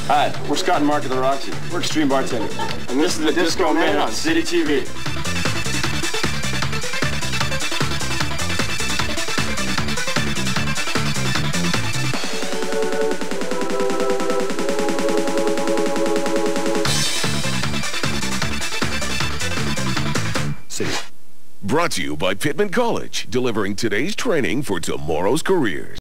Hi, we're Scott and Mark of the Roxy. We're Extreme Bartender. And this is the Disco Man on City TV. Brought to you by Pittman College, delivering today's training for tomorrow's careers.